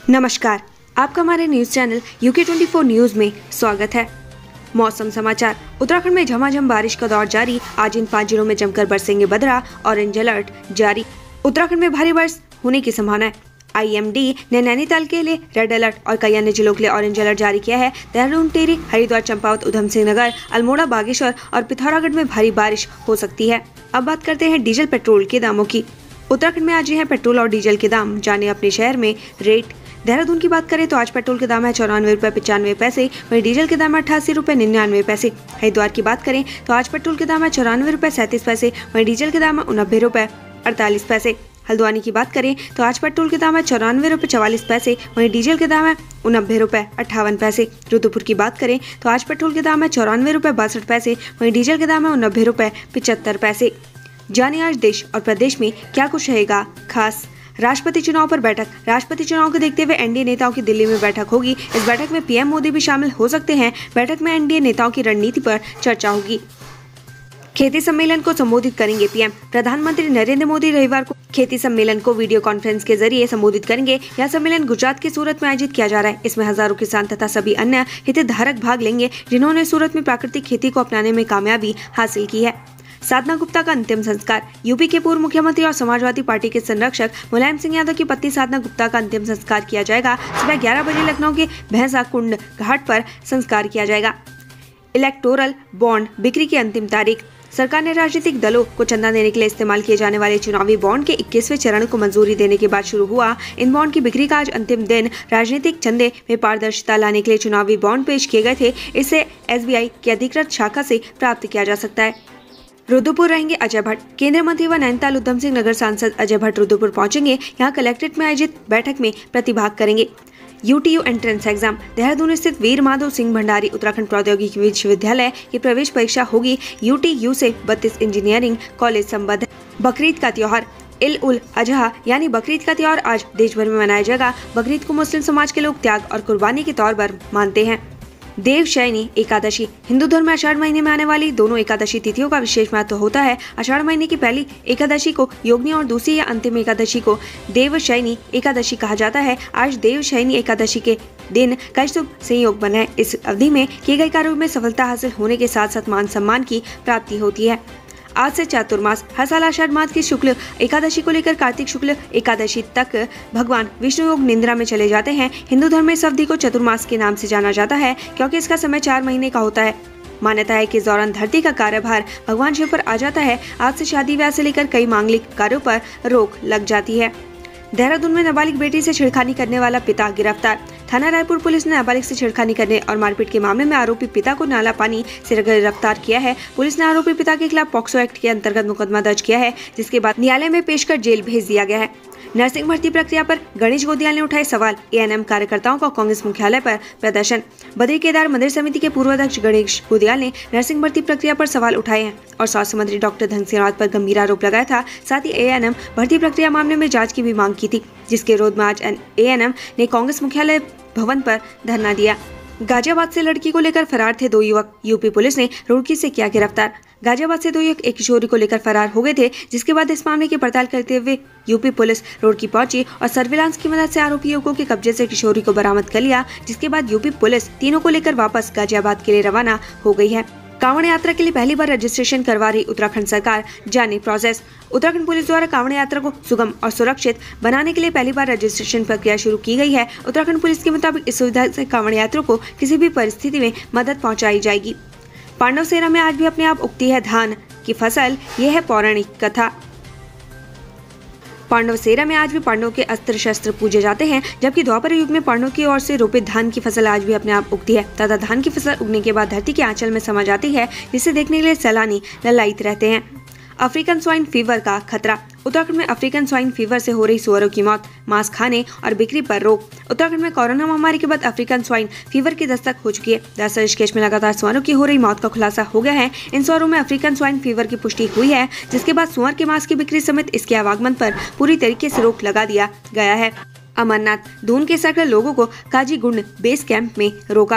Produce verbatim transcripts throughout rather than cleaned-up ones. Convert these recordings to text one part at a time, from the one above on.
नमस्कार, आपका हमारे news channel UK twenty four news में स्वागत है। मौसम समाचार। उत्तराखंड में झमाझम बारिश का दौर जारी। आज इन पाँच जिलों में जमकर बरसेंगे बदरा। ऑरेंज अलर्ट जारी। उत्तराखंड में भारी बारिश होने की संभावना है। आई एम डी ने नैनीताल के लिए रेड अलर्ट और कई अन्य जिलों के लिए ऑरेंज अलर्ट जारी किया है। देहरादून, टिहरी, हरिद्वार, चंपावत, उधम सिंह नगर, अल्मोड़ा, बागेश्वर और पिथौरागढ़ में भारी बारिश हो सकती है। अब बात करते हैं डीजल पेट्रोल के दामों की। उत्तराखंड में आज है पेट्रोल और डीजल के दाम, जाने अपने शहर में रेट। देहरादून की बात करें तो आज पेट्रोल के दाम है चौरानवे रुपए पचानवे पैसे, वहीं डीजल के दाम है अठासी रुपए निन्यानवे पैसे। हरिद्वार की बात करें तो आज पेट्रोल के दाम है चौरानवे रुपए सैंतीस पैसे, वहीं डीजल के दाम है उनब्बे रुपए अड़तालीस पैसे। हल्द्वानी की बात करें तो आज पेट्रोल के दाम है चौरानवे रुपए चवालीस पैसे, वहीं डीजल के दाम है उनब्बे रुपए अट्ठावन पैसे। रुद्रपुर की बात करें तो आज पेट्रोल के दाम है चौरानवे रुपए बासठ पैसे, वहीं डीजल के दाम है उनब्बे रुपए पिचहत्तर पैसे। जाने आज देश और प्रदेश में क्या कुछ रहेगा खास। राष्ट्रपति चुनाव पर बैठक। राष्ट्रपति चुनाव को देखते हुए एनडीए नेताओं की दिल्ली में बैठक होगी। इस बैठक में पीएम मोदी भी शामिल हो सकते हैं। बैठक में एनडीए नेताओं की रणनीति पर चर्चा होगी। खेती सम्मेलन को संबोधित करेंगे पीएम। प्रधानमंत्री नरेंद्र मोदी रविवार को खेती सम्मेलन को वीडियो कॉन्फ्रेंस के जरिए संबोधित करेंगे। यह सम्मेलन गुजरात के सूरत में आयोजित किया जा रहा है। इसमें हजारों किसान तथा सभी अन्य हितधारक भाग लेंगे जिन्होंने सूरत में प्राकृतिक खेती को अपनाने में कामयाबी हासिल की है। साधना गुप्ता का अंतिम संस्कार। यूपी के पूर्व मुख्यमंत्री और समाजवादी पार्टी के संरक्षक मुलायम सिंह यादव की पत्नी साधना गुप्ता का अंतिम संस्कार किया जाएगा। सुबह ग्यारह बजे लखनऊ के भैंसा कुंड घाट पर संस्कार किया जाएगा। इलेक्टोरल बॉन्ड बिक्री की अंतिम तारीख। सरकार ने राजनीतिक दलों को चंदा देने के लिए इस्तेमाल किए जाने वाले चुनावी बॉन्ड के इक्कीसवें चरण को मंजूरी देने के बाद शुरू हुआ। इन बॉन्ड की बिक्री का आज अंतिम दिन। राजनीतिक चंदे में पारदर्शिता लाने के लिए चुनावी बॉन्ड पेश किए गए थे। इसे एसबीआई की अधिकृत शाखा से प्राप्त किया जा सकता है। रुद्रपुर रहेंगे अजय भट्ट। केंद्रीय मंत्री व नैनीताल उधम सिंह नगर सांसद अजय भट्ट रुद्रपुर पहुंचेंगे। यहां कलेक्ट्रेट में आयोजित बैठक में प्रतिभाग करेंगे। UTU entrance exam. देहरादून स्थित वीर माधव सिंह भंडारी उत्तराखंड प्रौद्योगिकी विश्वविद्यालय की प्रवेश परीक्षा होगी। यूटीयू से बत्तीस इंजीनियरिंग कॉलेज संबद्ध है। बकरीद का त्योहार। इल उल अजहा यानी बकरीद का त्योहार आज देश भर में मनाया जाएगा। बकरीद को मुस्लिम समाज के लोग त्याग और कुर्बानी के तौर पर मानते हैं। देवशयनी एकादशी। हिंदू धर्म में आषाढ़ महीने में आने वाली दोनों एकादशी तिथियों का विशेष महत्व होता है। आषाढ़ महीने की पहली एकादशी को योगिनी और दूसरी या अंतिम एकादशी को देवशयनी एकादशी कहा जाता है। आज देवशयनी एकादशी के दिन कई शुभ संयोग बने हैं। इस अवधि में किए गए कार्यों में सफलता हासिल होने के साथ साथ मान सम्मान की प्राप्ति होती है। आज से चातुर्मास। हर साल आषाढ़ मास की शुक्ल एकादशी को लेकर कार्तिक शुक्ल एकादशी तक भगवान विष्णु योग निद्रा में चले जाते हैं। हिंदू धर्म में इस अवधि को चतुर्मास के नाम से जाना जाता है क्योंकि इसका समय चार महीने का होता है। मान्यता है कि इस दौरान धरती का कार्यभार भगवान शिव पर आ जाता है। आज से शादी ब्याह से लेकर कई मांगलिक कार्यों पर रोक लग जाती है। देहरादून में नाबालिग बेटी से छेड़खानी करने वाला पिता गिरफ्तार। थाना रायपुर पुलिस ने नाबालिग से छेड़खानी करने और मारपीट के मामले में आरोपी पिता को नाला पानी से गिरफ्तार किया है। पुलिस ने आरोपी पिता के खिलाफ पॉक्सो एक्ट के अंतर्गत मुकदमा दर्ज किया है, जिसके बाद न्यायालय में पेश कर जेल भेज दिया गया है। नर्सिंग भर्ती प्रक्रिया पर गणेश गोदियाल ने उठाए सवाल। एएनएम कार्यकर्ताओं का कांग्रेस मुख्यालय पर प्रदर्शन। बद्री केदार मंदिर समिति के पूर्व अध्यक्ष गणेश गोदियाल ने नर्सिंग भर्ती प्रक्रिया पर सवाल उठाए हैं और स्वास्थ्य मंत्री डॉक्टर धन सिंह रावत पर गंभीर आरोप लगाया था। साथ ही एएनएम भर्ती प्रक्रिया मामले में जांच की भी मांग की थी, जिसके विरोध में आज एएनएम ने कांग्रेस मुख्यालय भवन पर धरना दिया। गाजियाबाद से लड़की को लेकर फरार थे दो युवक। यूपी पुलिस ने रुड़की से किया गिरफ्तार। गाजियाबाद से दो युवक एक किशोरी को लेकर फरार हो गए थे, जिसके बाद इस मामले की पड़ताल करते हुए यूपी पुलिस रुड़की पहुंची और सर्विलांस की मदद से आरोपी युवकों के कब्जे से किशोरी को बरामद कर लिया, जिसके बाद यूपी पुलिस तीनों को लेकर वापस गाजियाबाद के लिए रवाना हो गई है। कांवड़ यात्रा के लिए पहली बार रजिस्ट्रेशन करवा रही उत्तराखंड सरकार, जाने प्रोसेस। उत्तराखंड पुलिस द्वारा कांवड़ यात्रा को सुगम और सुरक्षित बनाने के लिए पहली बार रजिस्ट्रेशन प्रक्रिया शुरू की गई है। उत्तराखंड पुलिस के मुताबिक इस सुविधा से कांवड़ यात्रियों को किसी भी परिस्थिति में मदद पहुंचाई जाएगी। पांडव सेना में आज भी अपने आप उगती है धान की फसल, यह है पौराणिक कथा। पांडव सेना में आज भी पांडवों के अस्त्र शस्त्र पूजे जाते हैं, जबकि द्वापर युग में पांडवों की ओर से रोपित धान की फसल आज भी अपने आप उगती है तथा धान की फसल उगने के बाद धरती के आंचल में समा जाती है, जिसे देखने के लिए सैलानी ललायित रहते हैं। अफ्रीकन स्वाइन फीवर का खतरा। उत्तराखंड में अफ्रीकन स्वाइन फीवर से हो रही सुअरों की मौत, मांस खाने और बिक्री पर रोक। उत्तराखंड में कोरोना महामारी के बाद अफ्रीकन स्वाइन फीवर की दस्तक हो चुकी है। दरअसल ऋषिकेश में लगातार सुअरों की हो रही मौत का खुलासा हो गया है। इन सुअरों में अफ्रीकन स्वाइन फीवर की पुष्टि हुई है, जिसके बाद सुअर के मांस की बिक्री समेत इसके आवागमन पर पूरी तरीके से रोक लगा दिया गया है। अमरनाथ। दून के सर्कल लोगों को काजीगुंड बेस कैंप में रोका।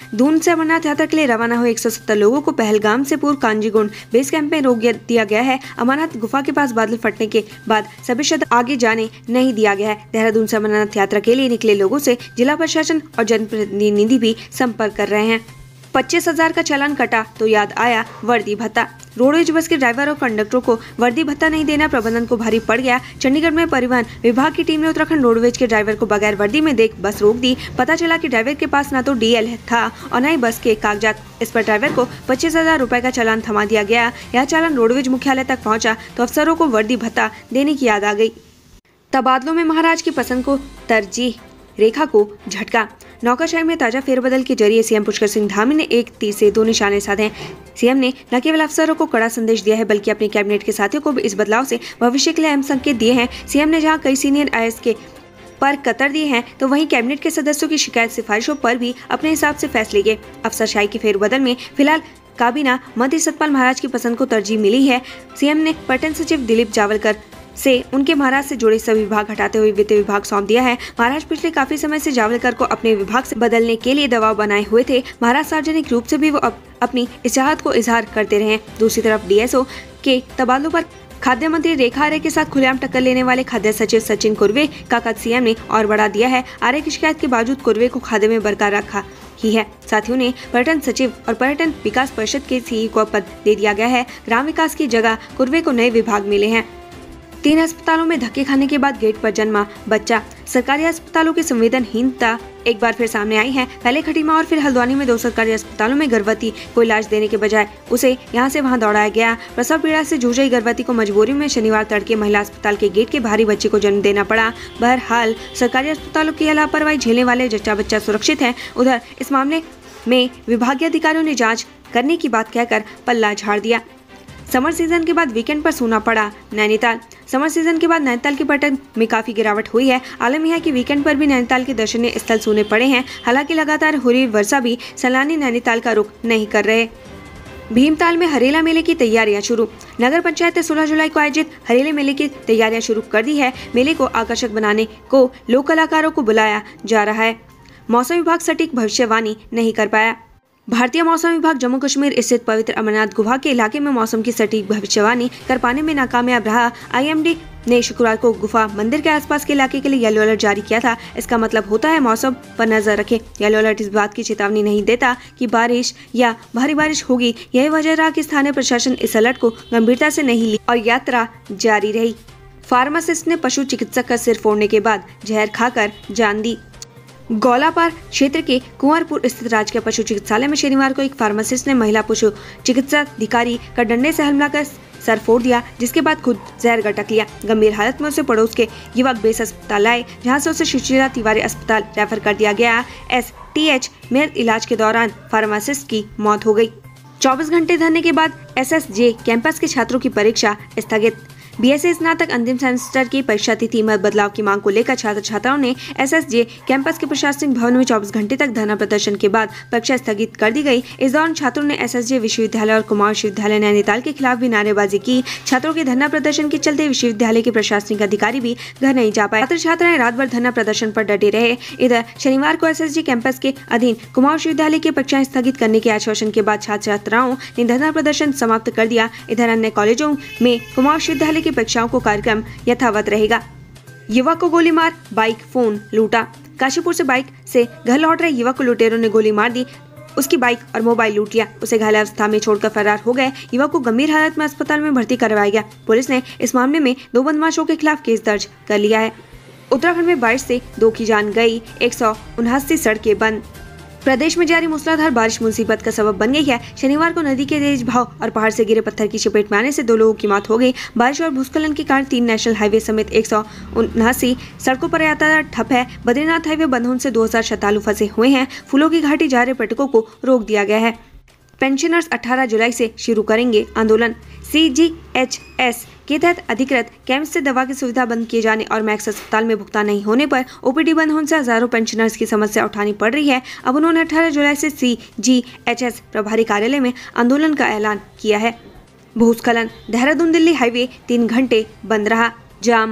दून से अमरनाथ यात्रा के लिए रवाना हुए एक सौ सत्तर लोगों को पहलगाम से पूर्व कांजीगुंड बेस कैंप में रोक दिया गया है। अमरनाथ गुफा के पास बादल फटने के बाद सभी श्रद्धालुओं आगे जाने नहीं दिया गया है। देहरादून से अमरनाथ यात्रा के लिए निकले लोगों से जिला प्रशासन और जनप्रतिनिधि भी संपर्क कर रहे हैं। पच्चीस हजार का चालान कटा तो याद आया वर्दी भत्ता। रोडवेज बस के ड्राइवर और कंडक्टरों को वर्दी भत्ता नहीं देना प्रबंधन को भारी पड़ गया। चंडीगढ़ में परिवहन विभाग की टीम ने उत्तराखंड रोडवेज के ड्राइवर को बगैर वर्दी में देख बस रोक दी। पता चला कि ड्राइवर के पास न तो डीएल था और न ही बस के कागजात। इस पर ड्राइवर को पच्चीस हजार रूपए का चालान थमा दिया गया। यह चालान रोडवेज मुख्यालय तक पहुँचा तो अफसरों को वर्दी भत्ता देने की याद आ गयी। तबादलों में महाराज की पसंद को तरजीह, रेखा को झटका। नौकरशाही में ताजा फेरबदल के जरिए सीएम पुष्कर सिंह धामी ने एक तीर से दो निशाने साधे। सीएम ने न केवल अफसरों को कड़ा संदेश दिया है बल्कि अपने कैबिनेट के साथियों को भी इस बदलाव से भविष्य के लिए अहम संकेत दिए हैं। सीएम ने जहां कई सीनियर आईएएस के पर कतर दिए हैं तो वहीं कैबिनेट के सदस्यों की शिकायत सिफारिशों पर भी अपने हिसाब से फैसले किए। अफसरशाही के फेरबदल में फिलहाल काबीना मंत्री सतपाल महाराज की पसंद को तरजीह मिली है। सीएम ने पर्यटन सचिव दिलीप जावलकर से उनके महाराज से जुड़े सभी विभाग हटाते हुए वित्त विभाग सौंप दिया है। महाराज पिछले काफी समय से जावलकर को अपने विभाग से बदलने के लिए दबाव बनाए हुए थे। महाराज सार्वजनिक रूप से भी वो अप, अपनी इस चाहत को इजहार करते रहे। दूसरी तरफ डीएसओ के तबादलों पर खाद्य मंत्री रेखा आर्य के साथ खुलेआम टक्कर लेने वाले खाद्य सचिव सचिन कुर्वे का कद सीएम ने और बढ़ा दिया है। आर्य की शिकायत के बावजूद कुर्वे को खाद्य में बरकरार रखा ही है। साथियों ने पर्यटन सचिव और पर्यटन विकास परिषद के सीईओ को पद दे दिया गया है। ग्राम विकास की जगह कुर्वे को नए विभाग मिले हैं। तीन अस्पतालों में धक्के खाने के बाद गेट पर जन्मा बच्चा। सरकारी अस्पतालों की संवेदनहीनता एक बार फिर सामने आई है। पहले खटीमा और फिर हल्द्वानी में दो सरकारी अस्पतालों में गर्भवती को इलाज देने के बजाय उसे यहां से वहां दौड़ाया गया। प्रसव पीड़ा से जूझ रही गर्भवती को मजबूरी में शनिवार तड़के महिला अस्पताल के गेट के बाहरी बच्चे को जन्म देना पड़ा। बहरहाल सरकारी अस्पतालों की लापरवाही झेलने वाले जच्चा बच्चा सुरक्षित है। उधर इस मामले में विभागीय अधिकारियों ने जाँच करने की बात कहकर पल्ला झाड़ दिया। समर सीजन के बाद वीकेंड पर सूना पड़ा नैनीताल। समर सीजन के बाद नैनीताल के पर्यटन में काफी गिरावट हुई है। आलम यह है कि वीकेंड पर भी नैनीताल के दर्शनीय स्थल सूने पड़े हैं। हालांकि लगातार हो रही वर्षा भी सैलानी नैनीताल का रुख नहीं कर रहे। भीमताल में हरेला मेले की तैयारियां शुरू। नगर पंचायत ने सोलह जुलाई को आयोजित हरेले मेले की तैयारियां शुरू कर दी है। मेले को आकर्षक बनाने को लोक कलाकारों को बुलाया जा रहा है। मौसम विभाग सटीक भविष्यवाणी नहीं कर पाया। भारतीय मौसम विभाग जम्मू कश्मीर स्थित पवित्र अमरनाथ गुफा के इलाके में मौसम की सटीक भविष्यवाणी कर पाने में नाकामयाब रहा। आईएमडी ने शुक्रवार को गुफा मंदिर के आसपास के इलाके के लिए येलो अलर्ट जारी किया था। इसका मतलब होता है मौसम पर नजर रखें। येलो अलर्ट इस बात की चेतावनी नहीं देता कि बारिश या भारी बारिश होगी। यही वजह रहा कि स्थानीय प्रशासन इस अलर्ट को गंभीरता से नहीं ली और यात्रा जारी रही। फार्मासिस्ट ने पशु चिकित्सक का सिर फोड़ने के बाद जहर खाकर जान दी। गौलापार क्षेत्र के कुंवरपुर स्थित राजकीय पशु चिकित्सालय में शनिवार को एक फार्मासिस्ट ने महिला पशु चिकित्सा अधिकारी का डंडे से हमला कर सर फोड़ दिया, जिसके बाद खुद जहर गटक लिया। गंभीर हालत में उसे पड़ोस के युवक बेस अस्पताल आए, जहां से उसे सुशीला तिवारी अस्पताल रेफर कर दिया गया। एस टी एच में इलाज के दौरान फार्मासिस्ट की मौत हो गई। चौबीस घंटे धरने के बाद एस एस जे कैंपस के छात्रों की परीक्षा स्थगित। बीएससी स्नातक अंतिम सेमेस्टर की परीक्षा तिथि में बदलाव की मांग को लेकर छात्र छात्राओं ने एसएसजे कैंपस के प्रशासनिक भवन में चौबीस घंटे तक धरना प्रदर्शन के बाद परीक्षा स्थगित कर दी गई। इस दौरान छात्रों ने एसएसजे विश्वविद्यालय और कुमाऊं विश्वविद्यालय नैनीताल के खिलाफ भी नारेबाजी की। छात्रों के धरना प्रदर्शन के चलते विश्वविद्यालय के प्रशासनिक अधिकारी भी घर नहीं जा पाए। छात्र छात्राएं रात भर धरना प्रदर्शन पर डटे रहे। इधर शनिवार को एसएसजे कैंपस के अधीन कुमाऊं विश्वविद्यालय की परीक्षाएं स्थगित करने के आश्वासन के बाद छात्र छात्राओं ने धरना प्रदर्शन समाप्त कर दिया। इधर अन्य कॉलेजों में कुमाऊं विश्वविद्यालय की परीक्षाओं को कार्यक्रम यथावत रहेगा। युवक को गोली मार बाइक फोन लूटा। काशीपुर से बाइक से घर लौट रहे युवक को लुटेरों ने गोली मार दी, उसकी बाइक और मोबाइल लूट लिया। उसे घायल अवस्था में छोड़कर फरार हो गए। युवक को गंभीर हालत में अस्पताल में भर्ती करवाया गया। पुलिस ने इस मामले में दो बदमाशों के खिलाफ केस दर्ज कर लिया है। उत्तराखंड में बारिश से दो की जान गई, एक सौ उनहत्तर सड़कें बंद। प्रदेश में जारी मूसलाधार बारिश मुसीबत का सबब बन गई है। शनिवार को नदी के तेज बहाव और पहाड़ से गिरे पत्थर की चपेट में आने से दो लोगों की मौत हो गई। बारिश और भूस्खलन के कारण तीन नेशनल हाईवे समेत एक सौ उनासी सड़कों पर यातायात ठप है। बद्रीनाथ हाईवे बंद होने से दो हजार श्रद्धालु फंसे हुए हैं। फूलों की घाटी जा रहे पर्यटकों को रोक दिया गया है। पेंशनर्स अठारह जुलाई से शुरू करेंगे आंदोलन। सी जी एच एस के तहत अधिकृत केमिस्ट से दवा की सुविधा बंद किए जाने और मैक्स अस्पताल में भुगतान नहीं होने पर ओपीडी बंद होने से हजारों पेंशनर्स की समस्या उठानी पड़ रही है। अब उन्होंने अठारह जुलाई से सी जी एच एस प्रभारी कार्यालय में आंदोलन का ऐलान किया है। भूस्खलन। देहरादून दिल्ली हाईवे तीन घंटे बंद रहा। जाम।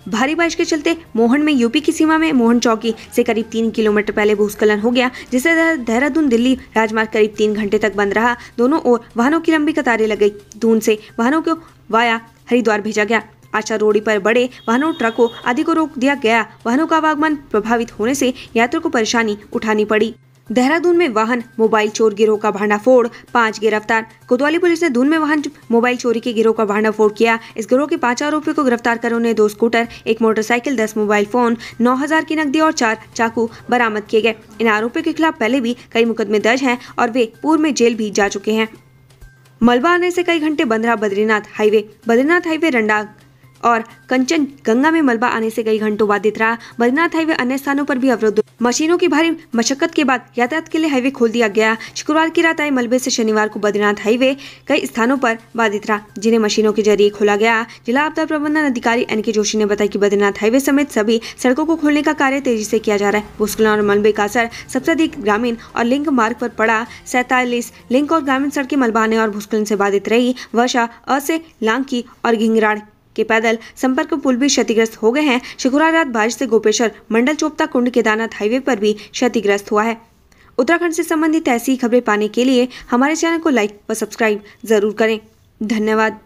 भारी बारिश के चलते मोहन में यूपी की सीमा में मोहन चौकी से करीब तीन किलोमीटर पहले भूस्खलन हो गया, जिससे देहरादून दिल्ली राजमार्ग करीब तीन घंटे तक बंद रहा। दोनों ओर वाहनों की लंबी कतारें लग गई। दून से वाहनों को वाया हरिद्वार भेजा गया। आशा रोडी पर बड़े वाहनों, ट्रकों आदि को रोक दिया गया। वाहनों का आवागमन प्रभावित होने से यात्रियों को परेशानी उठानी पड़ी। देहरादून में वाहन मोबाइल चोर गिरोह का भांडाफोड़, पांच गिरफ्तार। कोतवाली पुलिस ने दून में वाहन मोबाइल चोरी के गिरोह का भांडाफोड़ किया। इस गिरोह के पांच आरोपियों को गिरफ्तार कर उन्हें दो स्कूटर, एक मोटरसाइकिल, दस मोबाइल फोन, नौ हजार की नकदी और चार चाकू बरामद किए गए। इन आरोपियों के खिलाफ पहले भी कई मुकदमे दर्ज हैं और वे पूर्व में जेल भी जा चुके हैं। मलबा आने से कई घंटे बंद रहा बद्रीनाथ हाईवे। बद्रीनाथ हाईवे रंडा और कंचन गंगा में मलबा आने से कई घंटों बाधित रहा। बद्रीनाथ हाईवे अन्य स्थानों पर भी अवरुद्ध। मशीनों की भारी मशक्कत के बाद यातायात के लिए हाईवे खोल दिया गया। शुक्रवार की रात आए मलबे से शनिवार को बद्रीनाथ हाईवे कई स्थानों पर बाधित रहा, जिन्हें मशीनों के जरिए खोला गया। जिला आपदा प्रबंधन अधिकारी एन के जोशी ने बताया कि बद्रीनाथ हाईवे समेत सभी सड़कों को खोलने का कार्य तेजी से किया जा रहा है। भूस्खलन और मलबे का असर सबसे अधिक ग्रामीण और लिंक मार्ग पर पड़ा। सैतालीस लिंक और ग्रामीण सड़कें मलबा आने और भूस्खलन से बाधित रही। वर्षा अ से लांकी और घिंगराड़ के पैदल संपर्क पुल भी क्षतिग्रस्त हो गए हैं। शुक्रवार रात बारिश से गोपेश्वर मंडल चोपता कुंड केदारनाथ हाईवे पर भी क्षतिग्रस्त हुआ है। उत्तराखंड से संबंधित ऐसी खबरें पाने के लिए हमारे चैनल को लाइक व सब्सक्राइब जरूर करें। धन्यवाद।